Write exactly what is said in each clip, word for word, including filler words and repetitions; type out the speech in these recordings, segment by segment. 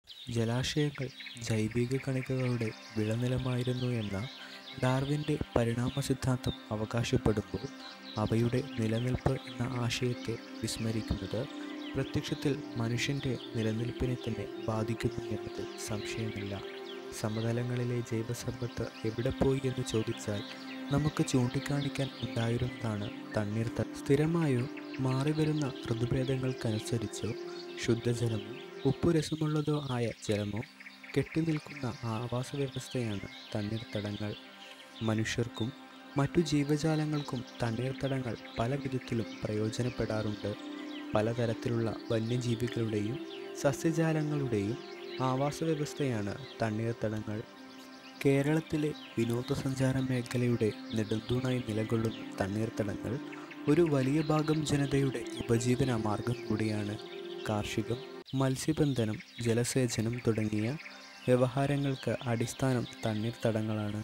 ജലാശയങ്ങൾ ജൈവിക കണികകളുടെ വിളനിലമായിരുന്നു എന്ന ഡാർവിൻ്റെ പരിണാമ സിദ്ധാന്തം അവകാശപ്പെടുമ്പോൾ അവയുടെ നിലനിൽപ്പ് എന്ന ആശയത്തെ വിസ്മരിക്കുന്നത് പ്രത്യക്ഷത്തിൽ മനുഷ്യൻ്റെ നിലനിൽപ്പിനെ തന്നെ ബാധിക്കുന്നു എന്നതിൽ സംശയമില്ല. സമതലങ്ങളിലെ ജൈവസമ്പത്ത് എവിടെ പോയി എന്ന് ചോദിച്ചാൽ നമുക്ക് ചൂണ്ടിക്കാണിക്കാൻ ഉണ്ടായിരുന്നതാണ് തണ്ണീർത്തടം. സ്ഥിരമായോ മാറിവരുന്ന ഋതുഭേദങ്ങൾക്കനുസരിച്ചോ ശുദ്ധജലമോ ഉപ്പുരസമുള്ളതോ ആയ ജലമോ കെട്ടിനിൽക്കുന്ന ആവാസ വ്യവസ്ഥയാണ് തണ്ണീർത്തടങ്ങൾ. മനുഷ്യർക്കും മറ്റു ജീവജാലങ്ങൾക്കും തണ്ണീർത്തടങ്ങൾ പല വിധത്തിലും പ്രയോജനപ്പെടാറുണ്ട്. പലതരത്തിലുള്ള വന്യജീവികളുടെയും സസ്യജാലങ്ങളുടെയും ആവാസ വ്യവസ്ഥയാണ് തണ്ണീർത്തടങ്ങൾ. കേരളത്തിലെ വിനോദസഞ്ചാര മേഖലയുടെ നെടുന്തൂണായി നിലകൊള്ളുന്ന തണ്ണീർത്തടങ്ങൾ ഒരു വലിയ ഭാഗം ജനതയുടെ ഉപജീവന മാർഗം കൂടിയാണ്. കാർഷികം, മത്സ്യബന്ധനം, ജലസേചനം തുടങ്ങിയ വ്യവഹാരങ്ങൾക്ക് അടിസ്ഥാനം തണ്ണീർത്തടങ്ങളാണ്.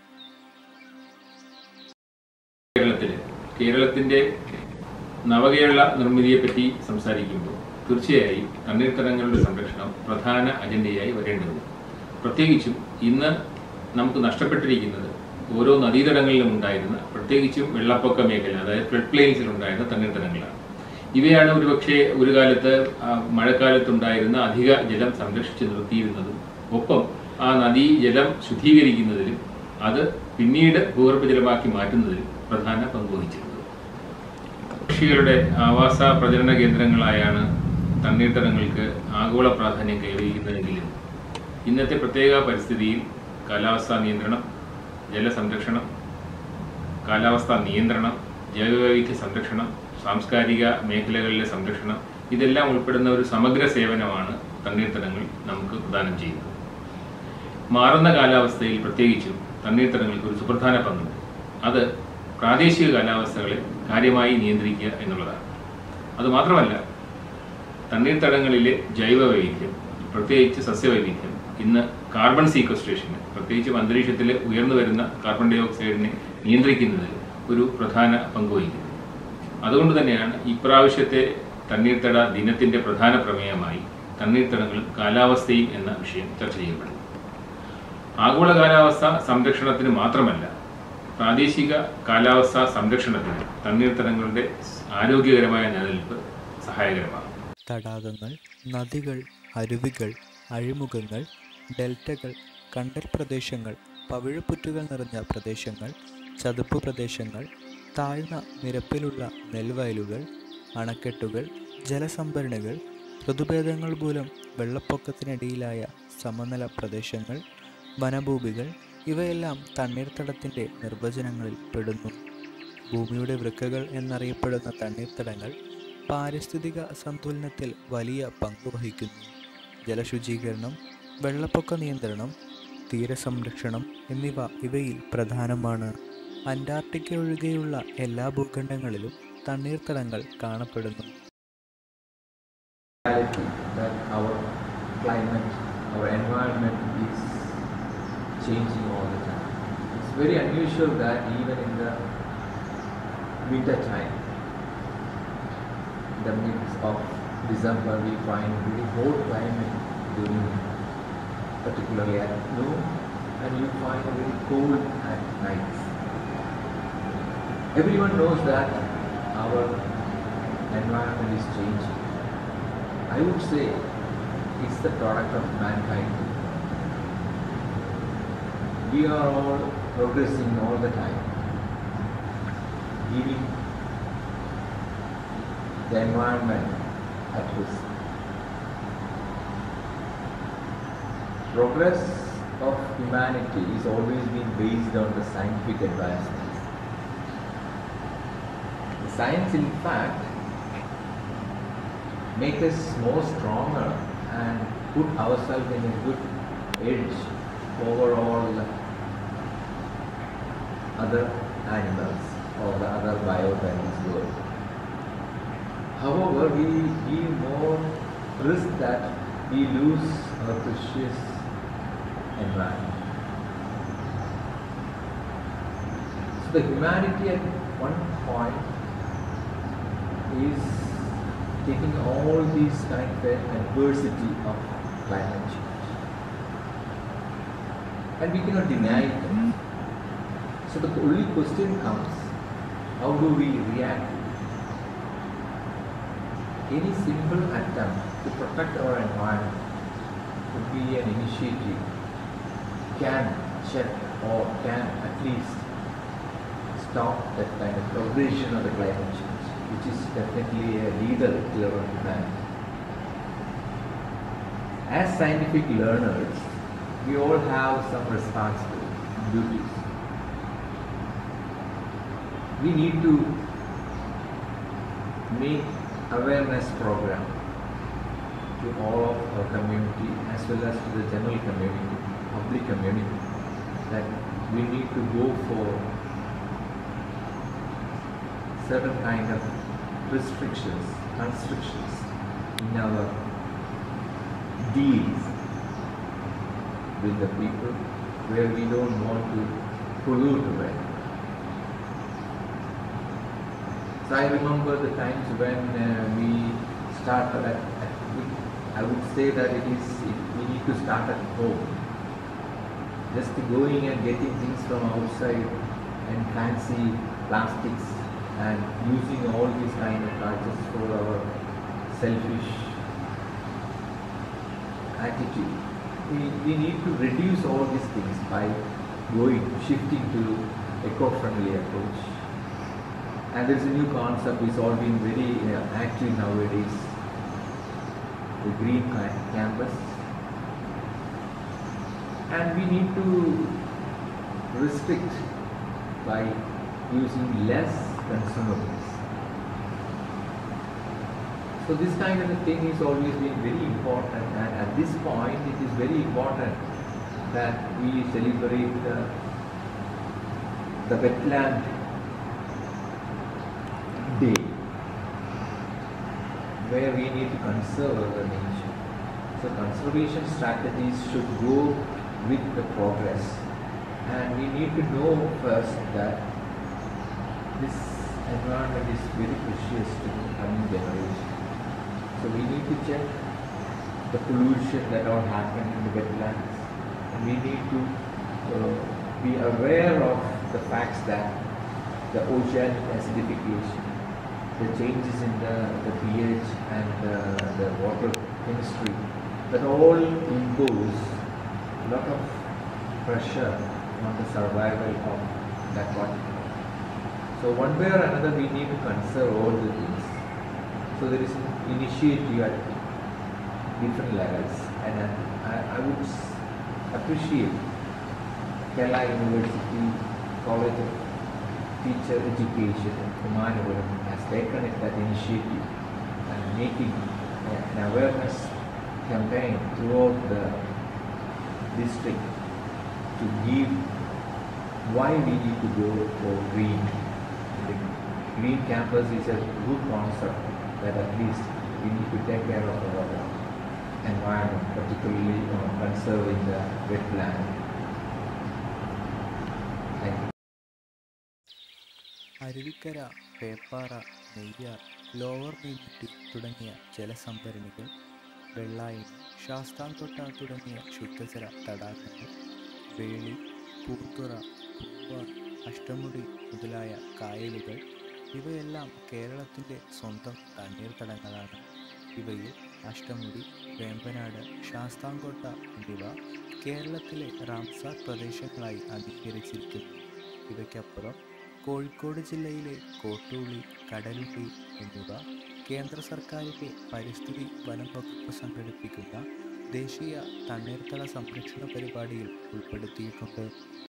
കേരളത്തിൽ കേരളത്തിൻ്റെ നവകേരള നിർമ്മിതിയെപ്പറ്റി സംസാരിക്കുമ്പോൾ തീർച്ചയായും തണ്ണീർത്തടങ്ങളുടെ സംരക്ഷണം പ്രധാന അജണ്ടയായി വരേണ്ടതുണ്ട്. പ്രത്യേകിച്ചും ഇന്ന് നമുക്ക് നഷ്ടപ്പെട്ടിരിക്കുന്നത് ഓരോ നദീതടങ്ങളിലും ഉണ്ടായിരുന്ന, പ്രത്യേകിച്ചും വെള്ളപ്പൊക്ക മേഖല, അതായത് ഫ്ലഡ് പ്ലെയിൻസിൽ ഉണ്ടായിരുന്ന തണ്ണീർത്തടങ്ങളാണ്. ഇവയാണ് ഒരുപക്ഷെ ഒരു കാലത്ത് മഴക്കാലത്തുണ്ടായിരുന്ന അധിക ജലം സംരക്ഷിച്ചു നിർത്തിയിരുന്നതും ഒപ്പം ആ നദീ ജലം ശുദ്ധീകരിക്കുന്നതിലും അത് പിന്നീട് ഭൂഗർഭജലമാക്കി മാറ്റുന്നതിലും പ്രധാന പങ്ക് വഹിച്ചിരുന്നത്. പക്ഷികളുടെ ആവാസ പ്രജനന കേന്ദ്രങ്ങളായാണ് തണ്ണീർത്തടങ്ങൾക്ക് ആഗോള പ്രാധാന്യം കൈവരിക്കുന്നതെങ്കിലും ഇന്നത്തെ പ്രത്യേക പരിസ്ഥിതിയിൽ കാലാവസ്ഥാ നിയന്ത്രണം, ജലസംരക്ഷണം, കാലാവസ്ഥാ നിയന്ത്രണം, ജൈവവൈവിധ്യ സംരക്ഷണം, സാംസ്കാരിക മേഖലകളിലെ സംരക്ഷണം, ഇതെല്ലാം ഉൾപ്പെടുന്ന ഒരു സമഗ്ര സേവനമാണ് തണ്ണീർത്തടങ്ങൾ നമുക്ക് പ്രദാനം ചെയ്യുന്നത്. മാറുന്ന കാലാവസ്ഥയിൽ പ്രത്യേകിച്ചും തണ്ണീർത്തടങ്ങൾക്ക് ഒരു സുപ്രധാന പങ്കുണ്ട്. അത് പ്രാദേശിക കാലാവസ്ഥകളെ കാര്യമായി നിയന്ത്രിക്കുക എന്നുള്ളതാണ്. അതുമാത്രമല്ല, തണ്ണീർത്തടങ്ങളിലെ ജൈവ വൈവിധ്യം, പ്രത്യേകിച്ച് സസ്യവൈവിധ്യം, ഇന്ന് കാർബൺ സീക്വസ്ട്രേഷന്, പ്രത്യേകിച്ചും അന്തരീക്ഷത്തിൽ ഉയർന്നു വരുന്ന കാർബൺ ഡൈ ഓക്സൈഡിനെ നിയന്ത്രിക്കുന്നതിൽ ഒരു പ്രധാന പങ്ക് വഹിക്കുന്നു. അതുകൊണ്ട് തന്നെയാണ് ഇപ്രാവശ്യത്തെ തണ്ണീർത്തട ദിനത്തിൻ്റെ പ്രധാന പ്രമേയമായി തണ്ണീർത്തടങ്ങളും കാലാവസ്ഥയും എന്ന വിഷയം ചർച്ച ചെയ്യപ്പെടുന്നത്. ആഗോള കാലാവസ്ഥ സംരക്ഷണത്തിന് മാത്രമല്ല, പ്രാദേശിക കാലാവസ്ഥാ സംരക്ഷണത്തിന് തണ്ണീർത്തടങ്ങളുടെ ആരോഗ്യകരമായ നിലനിൽപ്പ് സഹായകരമാണ്. തടാകങ്ങൾ, നദികൾ, അരുവികൾ, അഴിമുഖങ്ങൾ, ഡെൽറ്റകൾ, കണ്ടൽ പ്രദേശങ്ങൾ, പവിഴപ്പുറ്റുകൾ നിറഞ്ഞ പ്രദേശങ്ങൾ, ചതുപ്പ് പ്രദേശങ്ങൾ, താഴ്ന്ന നിരപ്പിലുള്ള നെൽവയലുകൾ, അണക്കെട്ടുകൾ, ജലസംഭരണികൾ, ഋതുഭേദങ്ങൾ മൂലം വെള്ളപ്പൊക്കത്തിനിടയിലായ സമനില പ്രദേശങ്ങൾ, വനഭൂമികൾ, ഇവയെല്ലാം തണ്ണീർത്തടത്തിൻ്റെ നിർവചനങ്ങളിൽ പെടുന്നു. ഭൂമിയുടെ വൃക്കകൾ എന്നറിയപ്പെടുന്ന തണ്ണീർത്തടങ്ങൾ പാരിസ്ഥിതിക സന്തുലനത്തിൽ വലിയ പങ്ക് വഹിക്കുന്നു. ജലശുചീകരണം, വെള്ളപ്പൊക്ക നിയന്ത്രണം, തീരസംരക്ഷണം എന്നിവ ഇവയിൽ പ്രധാനമാണ്. അന്റാർട്ടിക്ക ഒഴികെയുള്ള എല്ലാ ഭൂഖണ്ഡങ്ങളിലും തണ്ണീർത്തടങ്ങൾ കാണപ്പെടുന്നു. Changing all the time. It's very unusual that even in the winter time, the midst of December, we find very hot climate during, particularly at noon, and you find very cold at night. Everyone knows that our environment is changing. I would say it's the product of mankind. We are all progressing all the time, giving the environment at risk. Progress of humanity is always been based on the scientific advancements. The science, in fact, make us more stronger and put ourselves in a good edge over all other animals or the other biota in this world. However, we give more risk that we lose our precious environment. So the humanity at one point is taking all these kind of adversity of climate change. And we cannot deny it. So the only question comes, how do we react? Any simple attempt to protect our environment would be an initiative, can check or can at least stop that kind of progression of the climate change, which is definitely a lethal killer on humanity. As scientific learners, we all have some responsibilities, duties. We need to make awareness program to all of our community as well as to the general community, public community, that we need to go for certain kind of restrictions, constrictions in our deals with the people where we don't want to pollute the environment. So I remember the times when uh, we started at, at I would say that it is it, we need to start at home. Just going and getting things from outside and fancy plastics and using all these kind of gadgets for our selfish attitude. We, we need to reduce all these things by going, shifting to eco-friendly approach. And there is a new concept, it's all been very uh, active nowadays, the green campus. And we need to restrict by using less consumables. So this kind of a thing is always been very important, and at this point it is very important that we celebrate the, the wetland day, where we need to conserve the nature. So conservation strategies should go with the progress, and we need to know first that this environment is very precious to the coming generation. So we need to check the pollution that all happen in the wetlands, and we need to uh, be aware of the facts that the oceanic acidification, the changes in the, the pH and uh, the water chemistry, that all impose a lot of pressure on the survival of that water. So one way or another we need to conserve all the things. So there is an initiative at different levels, and I, I would appreciate Kerala University College of Teacher Education in Kumanapuram has taken it, that initiative, and making an awareness campaign throughout the district to give why we need to go for green. The green campus is a good concept, that at least we need to take care of our environment, particularly you know, conserving the wetland. Thank you. Aruvikkara, Peppara, Neyyar, lower നെയ്മുട്ടി തുടങ്ങിയ ജലസംഭരണികൾ, വെള്ളായണി, ശാസ്താംകോട്ട തുടങ്ങിയ ശുദ്ധജല തടാകങ്ങൾ, വേളി, പൂത്തുറ, പൂവാർ, അഷ്ടമുടി മുതലായ കായലുകൾ ഇവയെല്ലാം കേരളത്തിൻ്റെ സ്വന്തം തണ്ണീർത്തടങ്ങളാണ്. ഇവയിൽ അഷ്ടമുടി, വേമ്പനാട്, ശാസ്താംകോട്ട എന്നിവ കേരളത്തിലെ റാംസാർ പ്രദേശങ്ങളായി അംഗീകരിച്ചിരിക്കുന്നു. ഇവയ്ക്കപ്പുറം കോഴിക്കോട് ജില്ലയിലെ കോട്ടൂളി, കടലുണ്ടി എന്നിവ കേന്ദ്ര സർക്കാരിൻ്റെ പരിസ്ഥിതി വനം വകുപ്പ് സംഘടിപ്പിക്കുന്ന ദേശീയ തണ്ണീർത്തട സംരക്ഷണ പരിപാടിയിൽ ഉൾപ്പെടുത്തിയിട്ടുണ്ട്.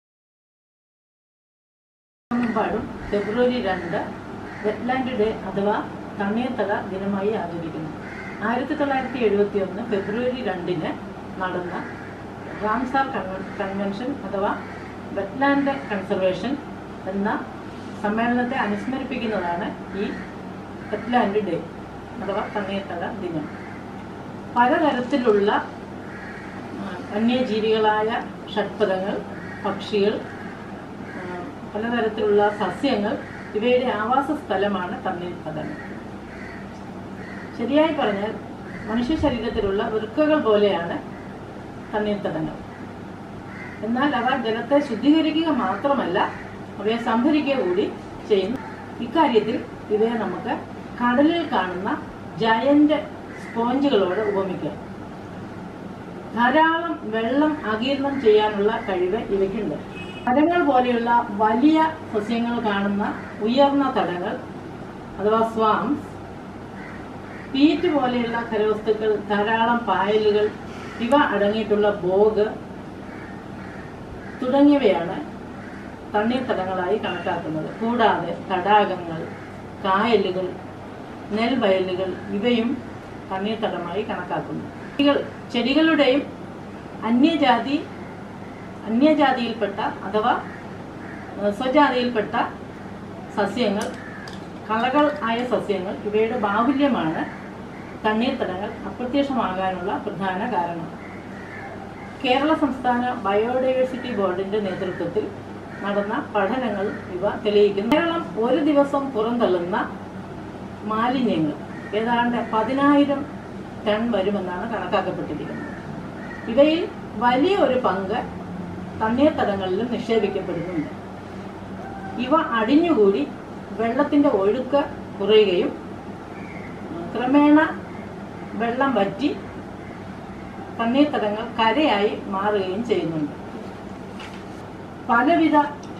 ഫെബ്രുവരി രണ്ട് വെറ്റ്ലാൻഡ് ഡേ അഥവാ തണ്ണീർത്തട ദിനമായി ആചരിക്കുന്നു. ആയിരത്തി തൊള്ളായിരത്തി എഴുപത്തി ഒന്ന് ഫെബ്രുവരി രണ്ടിന് നടന്ന റാംസാർ കൺവെൻഷൻ അഥവാ വെറ്റ്ലാൻഡ് കൺസർവേഷൻ എന്ന സമ്മേളനത്തെ അനുസ്മരിപ്പിക്കുന്നതാണ് ഈ വെറ്റ്ലാൻഡ് ഡേ അഥവാ തണ്ണീർത്തട ദിനം. പലതരത്തിലുള്ള വന്യജീവികളായ ഷഡ്പദങ്ങൾ, പക്ഷികൾ, പലതരത്തിലുള്ള സസ്യങ്ങൾ ഇവയുടെ ആവാസ സ്ഥലമാണ് തണ്ണീർത്തടങ്ങൾ. ശരിയായി പറഞ്ഞാൽ മനുഷ്യ ശരീരത്തിലുള്ള വൃക്കകൾ പോലെയാണ് തണ്ണീർത്തടങ്ങൾ. എന്നാൽ അവ ജലത്തെ ശുദ്ധീകരിക്കുക മാത്രമല്ല, അവയെ സംഭരിക്കുക കൂടി ചെയ്യുന്നു. ഇക്കാര്യത്തിൽ ഇവയെ നമുക്ക് കടലിൽ കാണുന്ന ജയന്റ് സ്പോഞ്ചുകളോട് ഉപമിക്കാം. ധാരാളം വെള്ളം ആഗിരണം ചെയ്യാനുള്ള കഴിവ് ഇവയ്ക്കുണ്ട്. മരങ്ങൾ പോലെയുള്ള വലിയ സസ്യങ്ങൾ കാണുന്ന ഉയർന്ന തടങ്ങൾ അഥവാ സ്വാംസ്, പീറ്റ് പോലെയുള്ള ഖരവസ്തുക്കൾ, ധാരാളം പായലുകൾ, ഇവ അടങ്ങിയിട്ടുള്ള ബോഗ് തുടങ്ങിയവയാണ് തണ്ണീർത്തടങ്ങളായി കണക്കാക്കുന്നത്. കൂടാതെ തടാകങ്ങൾ, കായലുകൾ, നെൽവയലുകൾ ഇവയും തണ്ണീർത്തടമായി കണക്കാക്കുന്നു. ചെടികളുടെയും അന്യജാതി അന്യജാതിയിൽപ്പെട്ട അഥവാ സ്വജാതിയിൽപ്പെട്ട സസ്യങ്ങൾ, കളകൾ ആയ സസ്യങ്ങൾ ഇവയുടെ ബാഹുല്യമാണ് തണ്ണീർത്തടങ്ങൾ അപ്രത്യക്ഷമാകാനുള്ള പ്രധാന കാരണം. കേരള സംസ്ഥാന ബയോഡൈവേഴ്സിറ്റി ബോർഡിന്റെ നേതൃത്വത്തിൽ നടന്ന പഠനങ്ങൾ ഇവ തെളിയിക്കുന്നു. കേരളം ഒരു ദിവസം പുറന്തള്ളുന്ന മാലിന്യങ്ങൾ ഏതാണ്ട് പതിനായിരം ടൺ വരുമെന്നാണ് കണക്കാക്കപ്പെട്ടിരിക്കുന്നത്. ഇവയിൽ വലിയ ഒരു പങ്ക് തണ്ണീർത്തടങ്ങളിലും നിക്ഷേപിക്കപ്പെടുന്നുണ്ട്. ഇവ അടിഞ്ഞുകൂടി വെള്ളത്തിന്റെ ഒഴുക്ക് കുറയുകയും ക്രമേണ വെള്ളം വറ്റി തണ്ണീർത്തടങ്ങൾ കരയായി മാറുകയും ചെയ്യുന്നുണ്ട്. പലവിധ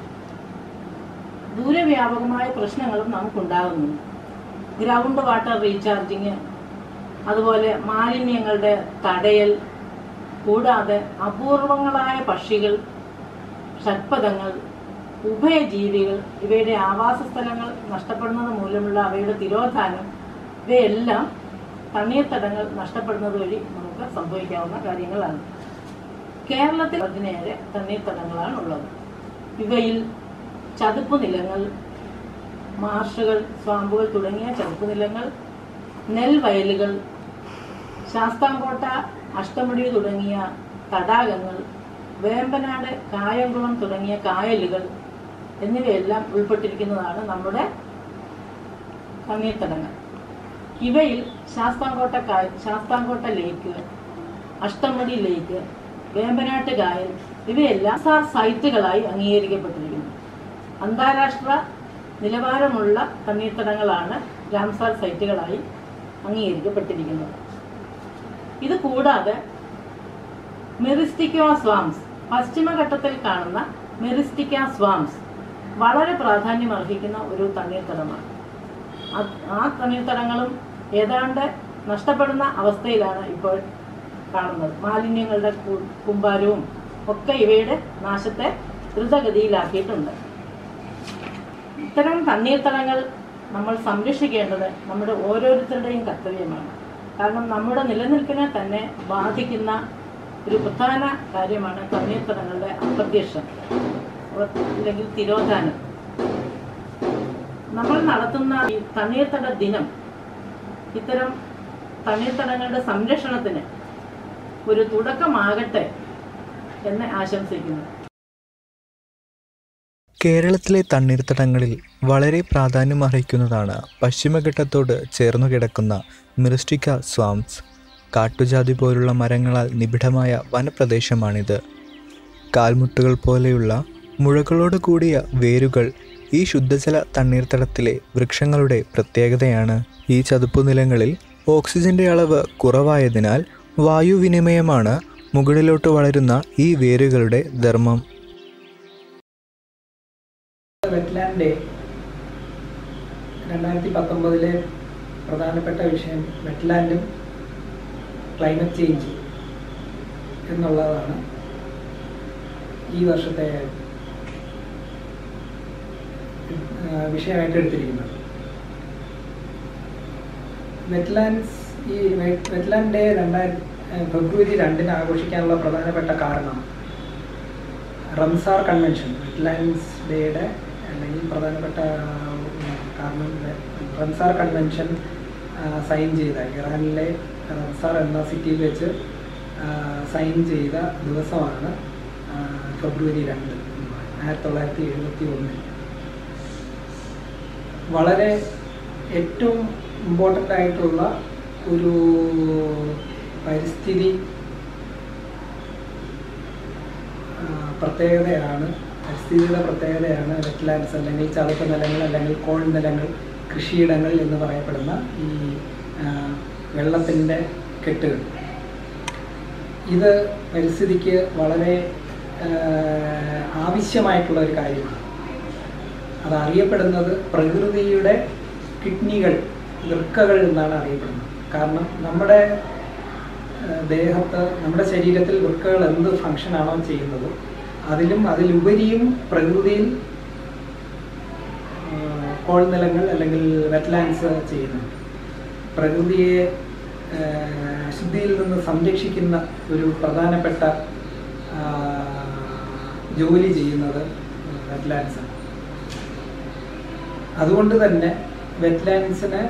ദൂരവ്യാപകമായ പ്രശ്നങ്ങളും നമുക്കുണ്ടാകുന്നുണ്ട്. ഗ്രൗണ്ട് വാട്ടർ റീചാർജിങ്, അതുപോലെ മാലിന്യങ്ങളുടെ തടയൽ, കൂടാതെ അപൂർവങ്ങളായ പക്ഷികൾ, ഷഡ്പദങ്ങൾ, ഉഭയജീവികൾ ഇവയുടെ ആവാസ സ്ഥലങ്ങൾ നഷ്ടപ്പെടുന്നത് മൂലമുള്ള അവയുടെ തിരോധാനം, ഇവയെല്ലാം തണ്ണീർത്തടങ്ങൾ നഷ്ടപ്പെടുന്നത് വഴി നമുക്ക് സംഭവിക്കാവുന്ന കാര്യങ്ങളാണ്. കേരളത്തിൽ പതിനേഴ് തണ്ണീർത്തടങ്ങളാണ് ഉള്ളത്. ഇവയിൽ ചതുപ്പ് നിലങ്ങൾ, മാർഷുകൾ, സ്വാമ്പുകൾ തുടങ്ങിയ ചതുപ്പ് നിലങ്ങൾ, നെൽവയലുകൾ, ശാസ്താംകോട്ട, അഷ്ടമുടി തുടങ്ങിയ തടാകങ്ങൾ, വേമ്പനാട്, കായംകുളം തുടങ്ങിയ കായലുകൾ എന്നിവയെല്ലാം ഉൾപ്പെട്ടിരിക്കുന്നതാണ് നമ്മുടെ തണ്ണീർത്തടങ്ങൾ. ഇവയിൽ ശാസ്താംകോട്ട കായ ശാസ്താംകോട്ട ലേക്ക്, അഷ്ടമുടി ലേക്ക്, വേമ്പനാട്ട് കായൽ ഇവയെല്ലാം റാംസാർ സൈറ്റുകളായി അംഗീകരിക്കപ്പെട്ടിരിക്കുന്നു. അന്താരാഷ്ട്ര നിലവാരമുള്ള തണ്ണീർത്തടങ്ങളാണ് റാംസാർ സൈറ്റുകളായി അംഗീകരിക്കപ്പെട്ടിരിക്കുന്നത്. ഇത് കൂടാതെ മെറിസ്റ്റിക്ക സ്വാംസ്, പശ്ചിമഘട്ടത്തിൽ കാണുന്ന മെറിസ്റ്റിക്ക സ്വാംസ് വളരെ പ്രാധാന്യം അർഹിക്കുന്ന ഒരു തണ്ണീർത്തടമാണ്. ആ തണ്ണീർത്തടങ്ങളും ഏതാണ്ട് നഷ്ടപ്പെടുന്ന അവസ്ഥയിലാണ് ഇപ്പോൾ കാണുന്നത്. മാലിന്യങ്ങളുടെ കുമ്പാരവും ഒക്കെ ഇവയുടെ നാശത്തെ ദ്രുതഗതിയിലാക്കിയിട്ടുണ്ട്. ഇത്തരം തണ്ണീർത്തടങ്ങൾ നമ്മൾ സംരക്ഷിക്കേണ്ടത് നമ്മുടെ ഓരോരുത്തരുടെയും കർത്തവ്യമാണ്. കാരണം നമ്മുടെ നിലനിൽപ്പിനെ തന്നെ ബാധിക്കുന്ന ഒരു പ്രധാന കാര്യമാണ് തണ്ണീർത്തടങ്ങളുടെ അപ്രത്യക്ഷം അല്ലെങ്കിൽ തിരോധാനം. നമ്മൾ നടത്തുന്ന ഈ തണ്ണീർത്തട ദിനം ഇത്തരം തണ്ണീർത്തടങ്ങളുടെ സംരക്ഷണത്തിന് ഒരു തുടക്കമാകട്ടെ എന്ന് ആശംസിക്കുന്നു. കേരളത്തിലെ തണ്ണീർത്തടങ്ങളിൽ വളരെ പ്രാധാന്യമർഹിക്കുന്നതാണ് പശ്ചിമഘട്ടത്തോട് ചേർന്നു കിടക്കുന്ന മെറിസ്റ്റിക്ക സ്വാംസ്. കാട്ടുജാതി പോലുള്ള മരങ്ങളാൽ നിബിഡമായ വനപ്രദേശമാണിത്. കാൽമുട്ടുകൾ പോലെയുള്ള മുഴകളോട് കൂടിയ വേരുകൾ ഈ ശുദ്ധജല തണ്ണീർത്തടത്തിലെ വൃക്ഷങ്ങളുടെ പ്രത്യേകതയാണ്. ഈ ചതുപ്പുനിലങ്ങളിൽ ഓക്സിജന്റെ അളവ് കുറവായതിനാൽ വായുവിനിമയമാണ് മുകളിലോട്ട് വളരുന്ന ഈ വേരുകളുടെ ധർമ്മം. വെറ്റ്ലാൻഡ് ഡേ രണ്ടായിരത്തി പത്തൊമ്പതിലെ പ്രധാനപ്പെട്ട വിഷയം വെറ്റ്ലാൻഡും ക്ലൈമറ്റ് ചേഞ്ച് എന്നുള്ളതാണ് ഈ വർഷത്തെ വിഷയമായിട്ട് എടുത്തിരിക്കുന്നത്. വെറ്റ്ലാൻഡ്സ് ഈ വെറ്റ്ലാൻഡ് ഡേ രണ്ടായിരത്തി ഫെബ്രുവരി രണ്ടിന് ആഘോഷിക്കാനുള്ള പ്രധാനപ്പെട്ട കാരണം റംസാർ കൺവെൻഷൻ, വെറ്റ്ലാൻഡ്സ് ഡേയുടെ അല്ലെങ്കിൽ പ്രധാനപ്പെട്ട കാരണം റംസാർ കൺവെൻഷൻ സൈൻ ചെയ്ത ഇറാനിലെ റംസാർ എന്ന സിറ്റിയിൽ വെച്ച് സൈൻ ചെയ്ത ദിവസമാണ് ഫെബ്രുവരി രണ്ട് ആയിരത്തി തൊള്ളായിരത്തി എഴുപത്തി ഒന്നിൽ. വളരെ ഏറ്റവും ഇമ്പോർട്ടൻ്റ് ആയിട്ടുള്ള ഒരു പരിസ്ഥിതി പ്രത്യേകതയാണ് പരിസ്ഥിതിയുടെ പ്രത്യേകതയാണ് വെറ്റ്ലാൻഡ്സ് അല്ലെങ്കിൽ ചതുപ്പ് നിലങ്ങൾ അല്ലെങ്കിൽ കോൾ നിലങ്ങൾ, കൃഷിയിടങ്ങൾ എന്ന് പറയപ്പെടുന്ന ഈ വെള്ളത്തിൻ്റെ കെട്ടുകൾ. ഇത് പരിസ്ഥിതിക്ക് വളരെ ആവശ്യമായിട്ടുള്ള ഒരു കാര്യമാണ്. അതറിയപ്പെടുന്നത് പ്രകൃതിയുടെ കിഡ്നികൾ, വൃക്കകൾ എന്നാണ് അറിയപ്പെടുന്നത്. കാരണം നമ്മുടെ ദേഹത്ത്, നമ്മുടെ ശരീരത്തിൽ വൃക്കകൾ എന്ത് ഫങ്ഷനാണോ ചെയ്യുന്നത് അതിലും അതിലുപരിയും പ്രകൃതിയിൽ കോൾനിലങ്ങൾ അല്ലെങ്കിൽ വെറ്റ്ലാൻഡ്സ് ചെയ്യുന്നുണ്ട്. പ്രകൃതിയെ അശുദ്ധിയിൽ നിന്ന് സംരക്ഷിക്കുന്ന ഒരു പ്രധാനപ്പെട്ട ജോലി ചെയ്യുന്നത് വെറ്റ്ലാൻഡ്സാണ്. അതുകൊണ്ട് തന്നെ വെറ്റ്ലാൻഡ്സിന്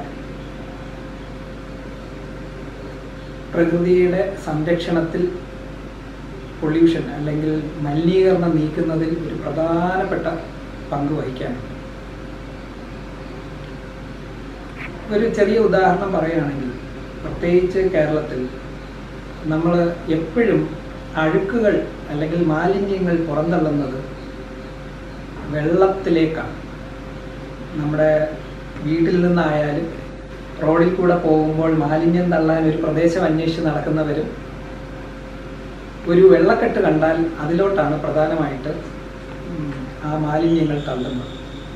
പ്രകൃതിയുടെ സംരക്ഷണത്തിൽ, പൊല്യൂഷൻ അല്ലെങ്കിൽ മലിനീകരണം നീക്കുന്നതിൽ ഒരു പ്രധാനപ്പെട്ട പങ്ക് വഹിക്കാനുണ്ട്. ഒരു ചെറിയ ഉദാഹരണം പറയുകയാണെങ്കിൽ, പ്രത്യേകിച്ച് കേരളത്തിൽ നമ്മൾ എപ്പോഴും അഴുക്കുകൾ അല്ലെങ്കിൽ മാലിന്യങ്ങൾ പുറന്തള്ളുന്നത് വെള്ളത്തിലേക്കാണ്. നമ്മുടെ വീട്ടിൽ നിന്നായാലും റോഡിൽ കൂടെ പോകുമ്പോൾ മാലിന്യം തള്ളാൻ ഒരു പ്രദേശം അന്വേഷിച്ച് നടക്കുന്നവരും ഒരു വെള്ളക്കെട്ട് കണ്ടാൽ അതിലോട്ടാണ് പ്രധാനമായിട്ട് ആ മാലിന്യങ്ങൾ തള്ളുന്നത്.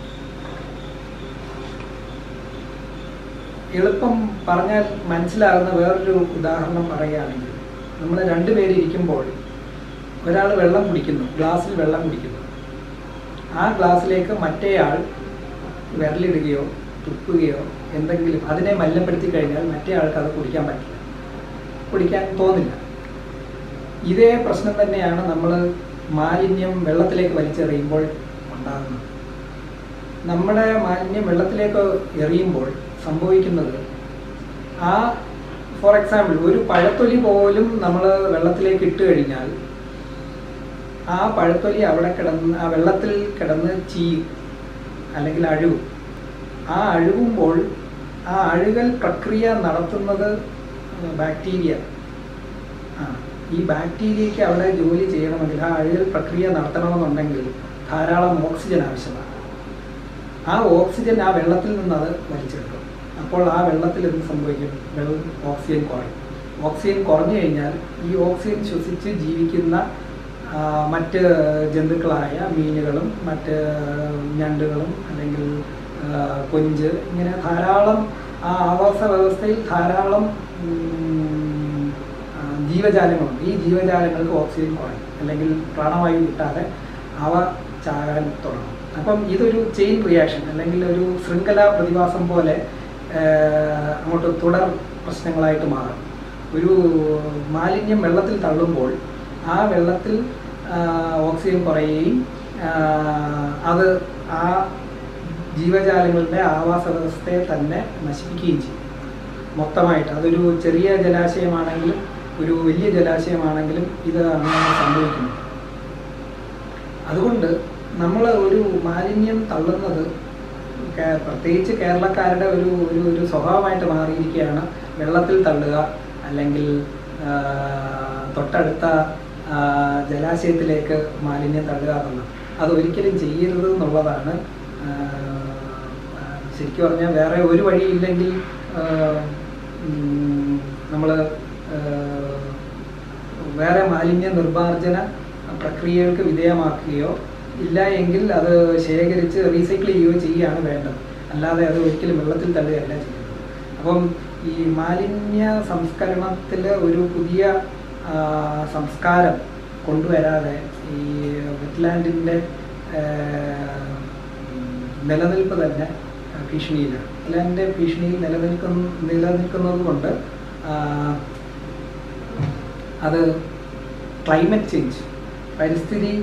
എളുപ്പം പറഞ്ഞാൽ മനസ്സിലാകുന്ന വേറൊരു ഉദാഹരണം പറയുകയാണെങ്കിൽ, നമ്മൾ രണ്ടുപേര് ഇരിക്കുമ്പോൾ ഒരാൾ വെള്ളം കുടിക്കുന്നു, ഗ്ലാസ്സിൽ വെള്ളം കുടിക്കുന്നു. ആ ഗ്ലാസ്സിലേക്ക് മറ്റേയാൾ വിരലിടുകയോ തുപ്പുകയോ എന്തെങ്കിലും അതിനെ മലിനപ്പെടുത്തി കഴിഞ്ഞാൽ മറ്റേ ആൾക്ക് അത് കുടിക്കാൻ പറ്റില്ല, കുടിക്കാൻ തോന്നില്ല. ഇതേ പ്രശ്നം തന്നെയാണ് നമ്മൾ മാലിന്യം വെള്ളത്തിലേക്ക് വലിച്ചെറിയുമ്പോൾ ഉണ്ടാകുന്നത്. നമ്മുടെ മാലിന്യം വെള്ളത്തിലേക്ക് എറിയുമ്പോൾ സംഭവിക്കുന്നത്, ആ ഫോർ എക്സാമ്പിൾ ഒരു പഴത്തൊലി പോലും നമ്മൾ വെള്ളത്തിലേക്ക് ഇട്ട് കഴിഞ്ഞാൽ ആ പഴത്തൊലി അവിടെ കിടന്ന് ആ വെള്ളത്തിൽ കിടന്ന് ചീയും അല്ലെങ്കിൽ അഴുകും. ആ അഴുകുമ്പോൾ ആ അഴുകൽ പ്രക്രിയ നടത്തുന്നത് ബാക്ടീരിയ ആണ്. ഈ ബാക്ടീരിയയ്ക്ക് അവിടെ ജോലി ചെയ്യണമെങ്കിൽ, ആ അഴുകൽ പ്രക്രിയ നടത്തണമെന്നുണ്ടെങ്കിൽ ധാരാളം ഓക്സിജൻ ആവശ്യമാണ്. ആ ഓക്സിജൻ ആ വെള്ളത്തിൽ നിന്ന് അത് വലിച്ചെടുക്കും. അപ്പോൾ ആ വെള്ളത്തിൽ എന്ത് സംഭവിക്കും? വെള്ളം ഓക്സിജൻ കുറയും. ഓക്സിജൻ കുറഞ്ഞു കഴിഞ്ഞാൽ ഈ ഓക്സിജൻ ശ്വസിച്ച് ജീവിക്കുന്ന മറ്റ് ജന്തുക്കളായ മീനുകളും മറ്റ് ഞണ്ടുകളും അല്ലെങ്കിൽ കൊഞ്ച്, ഇങ്ങനെ ധാരാളം ആ ആവാസ വ്യവസ്ഥയിൽ ധാരാളം ജീവജാലങ്ങളുണ്ട്. ഈ ജീവജാലങ്ങൾക്ക് ഓക്സിജൻ കുറയും അല്ലെങ്കിൽ പ്രാണവായു കിട്ടാതെ അവ ചാകാൻ തുടങ്ങും. അപ്പം ഇതൊരു ചെയിൻ റിയാക്ഷൻ അല്ലെങ്കിൽ ഒരു ശൃംഖലാ പ്രതിഭാസം പോലെ അങ്ങോട്ട് തുടർ പ്രശ്നങ്ങളായിട്ട് മാറും. ഒരു മാലിന്യം വെള്ളത്തിൽ തള്ളുമ്പോൾ ആ വെള്ളത്തിൽ ഓക്സിജൻ കുറയുകയും അത് ആ ജീവജാലങ്ങളുടെ ആവാസ വ്യവസ്ഥയെ തന്നെ നശിപ്പിക്കുകയും ചെയ്യും മൊത്തമായിട്ട്. അതൊരു ചെറിയ ജലാശയമാണെങ്കിലും ഒരു വലിയ ജലാശയമാണെങ്കിലും ഇത് അങ്ങനെ സംഭവിക്കുന്നു. അതുകൊണ്ട് നമ്മൾ ഒരു മാലിന്യം തള്ളുന്നത് പ്രത്യേകിച്ച് കേരളക്കാരുടെ ഒരു ഒരു ഒരു സ്വഭാവമായിട്ട് മാറിയിരിക്കുകയാണ്. വെള്ളത്തിൽ തള്ളുക അല്ലെങ്കിൽ തൊട്ടടുത്ത ജലാശയത്തിലേക്ക് മാലിന്യം തള്ളുക എന്നുള്ളത്. അത് ഒരിക്കലും ചെയ്യരുത് എന്നുള്ളതാണ്. ശരിക്കും പറഞ്ഞാൽ വേറെ ഒരു വഴിയില്ലെങ്കിൽ നമ്മൾ വേറെ മാലിന്യ നിർമ്മാർജ്ജന പ്രക്രിയകൾക്ക് വിധേയമാക്കുകയോ ഇല്ല എങ്കിൽ അത് ശേഖരിച്ച് റീസൈക്കിൾ ചെയ്യുകയോ ചെയ്യുകയാണ് വേണ്ടത്. അല്ലാതെ അത് ഒരിക്കലും വെള്ളത്തിൽ തള്ളുകയല്ല ചെയ്യുന്നത്. അപ്പം ഈ മാലിന്യ സംസ്കരണത്തിൽ ഒരു പുതിയ സംസ്കാരം കൊണ്ടുവരാതെ ഈ വെറ്റ്ലാൻഡിൻ്റെ നിലനിൽപ്പ് തന്നെ ഭീഷണിയിലാണ്. വെറ്റ്ലാൻഡിൻ്റെ ഭീഷണിയിൽ നിലനിൽക്കുന്ന നിലനിൽക്കുന്നത് കൊണ്ട് അത് ക്ലൈമറ്റ് ചേഞ്ച്, പരിസ്ഥിതി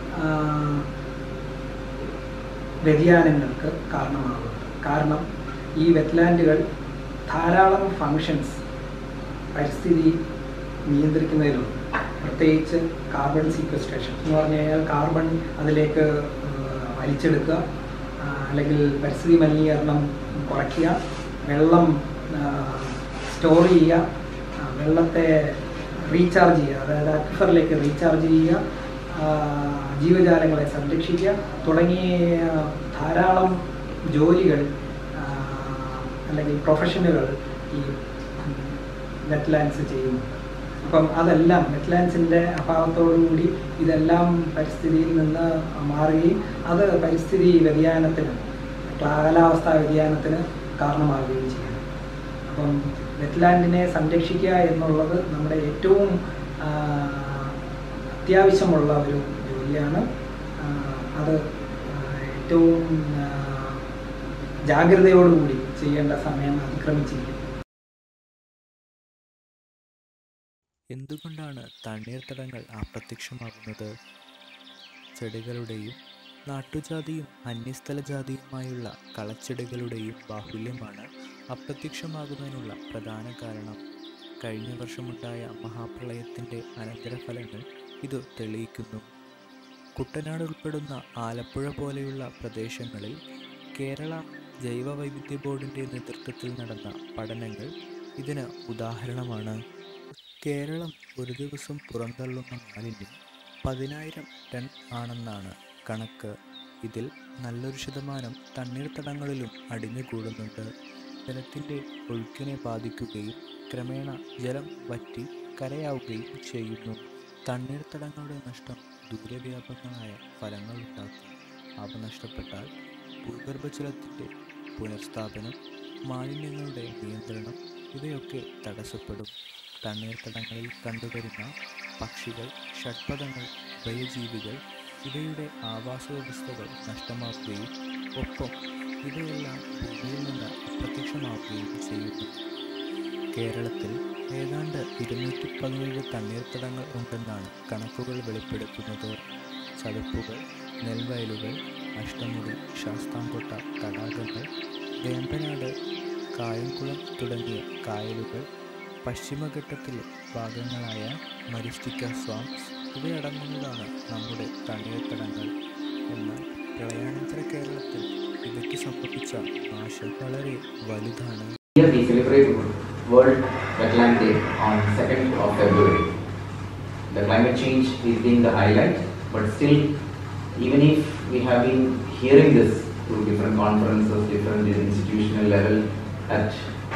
വ്യതിയാനങ്ങൾക്ക് കാരണമാകുന്നുണ്ട്. കാരണം ഈ വെറ്റ്ലാൻഡുകൾ ധാരാളം ഫങ്ഷൻസ് പരിസ്ഥിതി നിയന്ത്രിക്കുന്നതിലുണ്ട്. പ്രത്യേകിച്ച് കാർബൺ സീക്വസ്ട്രേഷൻ എന്ന് പറഞ്ഞു കഴിഞ്ഞാൽ കാർബൺ അതിലേക്ക് വലിച്ചെടുക്കുക അല്ലെങ്കിൽ പരിസ്ഥിതി മലിനീകരണം കുറയ്ക്കുക, വെള്ളം സ്റ്റോർ ചെയ്യുക, വെള്ളത്തെ റീചാർജ് ചെയ്യുക, അതായത് അക്വഫറിലേക്ക് റീചാർജ് ചെയ്യുക, ജീവജാലങ്ങളെ സംരക്ഷിക്കുക തുടങ്ങിയ ധാരാളം ജോലികൾ അല്ലെങ്കിൽ പ്രൊഫഷനുകൾ ഈ വെറ്റ്ലാൻഡ്സ് ചെയ്യുന്നു. അപ്പം അതെല്ലാം വെറ്റ്ലാൻഡ്സിൻ്റെ അഭാവത്തോടുകൂടി ഇതെല്ലാം പരിസ്ഥിതിയിൽ നിന്ന് മാറുകയും അത് പരിസ്ഥിതി വ്യതിയാനത്തിന്, കാലാവസ്ഥാ വ്യതിയാനത്തിന് കാരണമാകുകയും ചെയ്യുന്നു. അപ്പം വെറ്റ്ലാൻഡിനെ സംരക്ഷിക്കുക എന്നുള്ളത് നമ്മുടെ ഏറ്റവും അത്യാവശ്യമുള്ള ഒരു ജോലിയാണ്. അത് ഏറ്റവും ജാഗ്രതയോടുകൂടി ചെയ്യേണ്ട സമയം അതിക്രമിച്ചിരിക്കും. എന്തുകൊണ്ടാണ് തണ്ണീർത്തടങ്ങൾ അപ്രത്യക്ഷമാകുന്നത്? ചെടികളുടെയും നാട്ടുജാതിയും അന്യസ്ഥല ജാതിയുമായുള്ള കളച്ചെടികളുടെയും ബാഹുല്യമാണ് അപ്രത്യക്ഷമാകുന്നതിനുള്ള പ്രധാന കാരണം. കഴിഞ്ഞ വർഷമുണ്ടായ മഹാപ്രളയത്തിൻ്റെ അനന്തരഫലങ്ങൾ ഇത് തെളിയിക്കുന്നു. കുട്ടനാട് ഉൾപ്പെടുന്ന ആലപ്പുഴ പോലെയുള്ള പ്രദേശങ്ങളിൽ കേരള ജൈവ വൈവിധ്യ ബോർഡിൻ്റെ നേതൃത്വത്തിൽ നടന്ന പഠനങ്ങൾ ഇതിന് ഉദാഹരണമാണ്. കേരളം ഒരു ദിവസം പുറന്തള്ളുന്ന മാലിന്യം പതിനായിരം ടൺ ആണെന്നാണ് കണക്ക്. ഇതിൽ നല്ലൊരു ശതമാനം തണ്ണീർത്തടങ്ങളിലും അടിഞ്ഞുകൂടുന്നുണ്ട്. ജലത്തിൻ്റെ ഒഴുക്കിനെ ബാധിക്കുകയും ക്രമേണ ജലം വറ്റി കരയാവുകയും ചെയ്യുന്നു. തണ്ണീർത്തടങ്ങളുടെ നഷ്ടം ദൂരവ്യാപകമായ ഫലങ്ങളുണ്ടാക്കും. അവ നഷ്ടപ്പെട്ടാൽ ഭൂഗർഭജലത്തിൻ്റെ പുനഃസ്ഥാപനം, മാലിന്യങ്ങളുടെ നിയന്ത്രണം ഇവയൊക്കെ തടസ്സപ്പെടും. തണ്ണീർത്തടങ്ങളിൽ കണ്ടുവരുന്ന പക്ഷികൾ, ഷഡ്പദങ്ങൾ, ഉഭയജീവികൾ ഇവയുടെ ആവാസ വ്യവസ്ഥകൾ നഷ്ടമാക്കുകയും ഒപ്പം ഇവയെല്ലാം ഭൂമിയിൽ നിന്ന് അപ്രത്യക്ഷമാവുകയും ചെയ്യുന്നു. കേരളത്തിൽ ഏതാണ്ട് ഇരുന്നൂറ്റി പതിനേഴ് തണ്ണീർത്തടങ്ങൾ ഉണ്ടെന്നാണ് കണക്കുകൾ വെളിപ്പെടുത്തുന്നത്. ചതുപ്പുകൾ, നെൽവയലുകൾ, അഷ്ടമുടി, ശാസ്താംകോട്ട തടാകങ്ങൾ, വേമ്പനാട്, കായംകുളം തുടങ്ങിയ കായലുകൾ, പശ്ചിമഘട്ടത്തിലെ ഭാഗങ്ങളായ മരിസ്റ്റിക്ക സ്വാംസ് ഇവയടങ്ങുന്നതാണ് നമ്മുടെ തണ്ണീർത്തടങ്ങൾ. എന്നാൽ പ്രളയാനന്തര കേരളത്തിൽ ഇവയ്ക്ക് സംഭവിച്ച നാശം വളരെ വലുതാണ്. Here we celebrate World Wetland Day on second of February. The climate change is being the highlight, but still, even if we have been hearing this through different conferences, different institutional level, at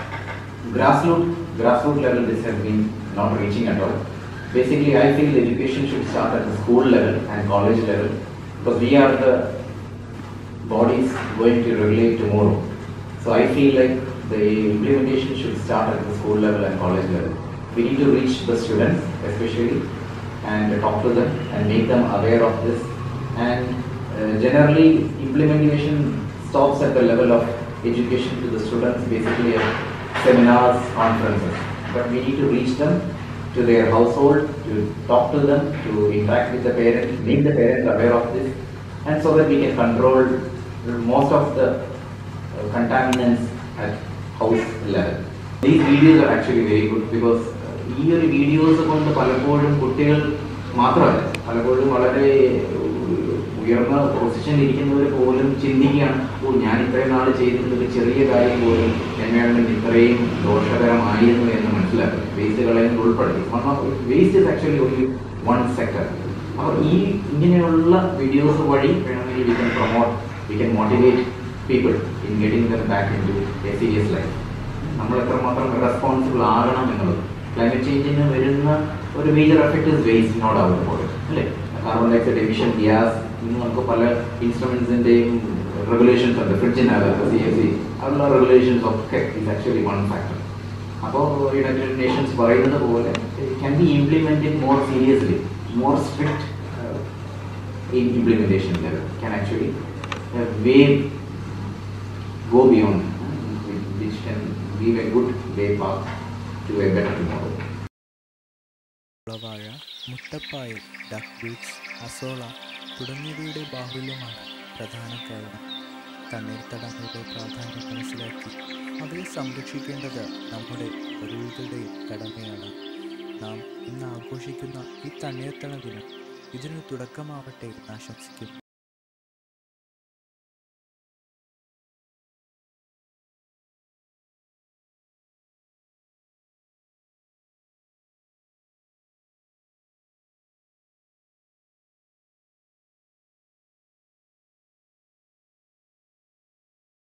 grassroots grassroots level, this has been not reaching at all. Basically, I feel education should start at the school level and college level, because we are the bodies going to regulate tomorrow. So I feel like the implementation should start at the school level and college level. We need to reach the students especially and talk to them and make them aware of this. And uh, generally implementation stops at the level of education to the students, basically at seminars, conferences. But we need to reach them to their household, to talk to them, to interact with the parents, make the parents aware of this, and so that we can control most of the uh, contaminants at house level. These videos are actually very good because ഈ ഒരു videos കൊണ്ട് പലപ്പോഴും കുട്ടികൾ മാത്രമല്ല, പലപ്പോഴും വളരെ ഉയർന്ന പൊസിഷനിൽ ഇരിക്കുന്നവർ പോലും ചിന്തിക്കുകയാണ്, ഓ ഞാൻ ഇത്രയും നാൾ ചെയ്തിട്ടുള്ള ഒരു ചെറിയ കാര്യം പോലും എൻവയോൺമെന്റ് ഇത്രയും ദോഷകരമായിരുന്നു എന്ന് മനസ്സിലാക്കും. വേസ്റ്റ് കളയുന്നത് ഉൾപ്പെടുത്തി. വേസ്റ്റ് ഇസ് ആക്ച്വലി ഒരു വൺ സെക്ടർ. അപ്പോൾ ഈ ഇങ്ങനെയുള്ള വീഡിയോസ് വഴി വേണമെങ്കിൽ we can promote, we can motivate people in getting them back into a serious life. നമ്മൾ എത്രമാത്രം റെസ്പോൺസിബിൾ ആകണം എന്നുള്ളത്. ക്ലൈമറ്റ് ചേഞ്ചിന് വരുന്ന ഒരു major effect is waste, not out for it, അല്ലേ? കാർബൺ ഡയോക്സൈഡ് എമിഷൻ, ഗ്യാസ്, ഇന്ന് നമുക്ക് പല ഇൻസ്ട്രുമെന്റ്സിന്റെയും റെഗുലേഷൻസ് ഉണ്ട്. ഫ്രിഡ്ജിനകത്ത് സി എഫ് സി അതുള്ള റെഗുലേഷൻസ് ഒക്കെ ഇസ് ആക്ച്വലി വൺ ഫാക്ടർ. അപ്പോൾ യുണൈറ്റഡ് നേഷൻസ് പറയുന്നത് പോലെ can be implemented more seriously, more strict implementation level can actually uh, way go beyond, uh, which can give a good way path to a better tomorrow. വാഴ, മുട്ടപ്പായ, duck beats, azolla തുടങ്ങിയവയുടെ ബാഹുല്യമാണ് പ്രധാന കാരണം. തണ്ണീർത്തടങ്ങളുടെ പ്രാധാന്യം മനസ്സിലാക്കി അവയെ സംരക്ഷിക്കേണ്ടത് നമ്മുടെ ഓരോരുത്തരുടെയും കടമയാണ്. നാം ഇന്ന് ആഘോഷിക്കുന്ന ഈ തണ്ണീർത്തട ദിനം ഇതിനു തുടക്കമാവട്ടെ എന്ന് ആശംസിക്കുന്നു.